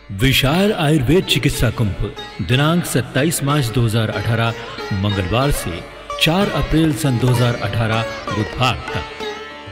विशाल आयुर्वेद चिकित्सा कुंभ दिनांक 27 मार्च 2018 मंगलवार से 4 अप्रैल सन 2018 बुधवार तक।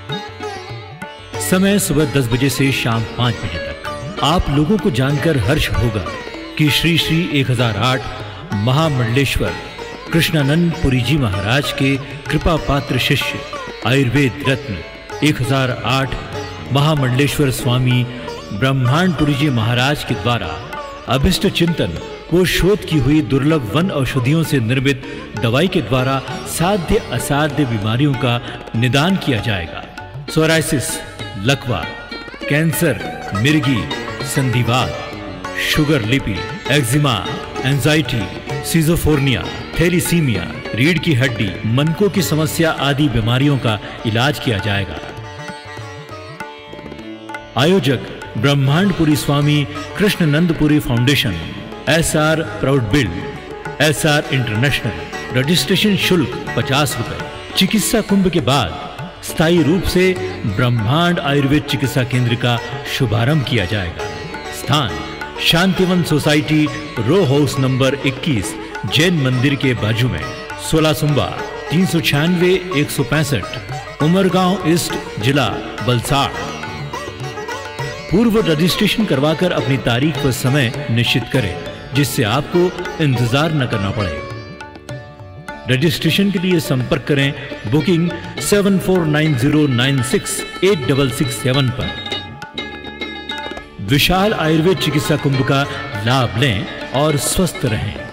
समय सुबह 10 बजे से शाम 5 बजे तक। आप लोगों को जानकर हर्ष होगा कि श्री श्री 1008 महामंडलेश्वर कृष्णानंद पुरी जी महाराज के कृपा पात्र शिष्य आयुर्वेद रत्न 1008 महामंडलेश्वर स्वामी ब्रह्मांडपुरी जी महाराज के द्वारा अभिष्ट चिंतन व शोध की हुई दुर्लभ वन औषधियों से निर्मित दवाई के द्वारा साध्य असाध्य बीमारियों का निदान किया जाएगा। सोराइसिस, लकवा, कैंसर, मिर्गी, संधिवात, शुगर लिपि, एक्जिमा, एंजाइटी, सिजोफोर्निया, थैलीसीमिया, रीढ़ की हड्डी, मनकों की समस्या आदि बीमारियों का इलाज किया जाएगा। आयोजक Brahmandpuri Swami Krishnanandpuri foundation, SR proud build, SR international. Registration शुल्क 50 रुपए। चिकित्सा कुंभ के बाद स्थायी रूप से ब्रह्मांड आयुर्वेद चिकित्सा केंद्र का शुभारंभ किया जाएगा। स्थान Shantivan society, row house number 21, Jain मंदिर के बाजू में। 16 सुंबा 396 165, उमरगांव ईस्ट, जिला वलसाड़। पूर्व रजिस्ट्रेशन करवाकर अपनी तारीख व समय निश्चित करें, जिससे आपको इंतजार न करना पड़े। रजिस्ट्रेशन के लिए संपर्क करें बुकिंग 7490968667 पर। विशाल आयुर्वेद चिकित्सा कुंभ का लाभ लें और स्वस्थ रहें।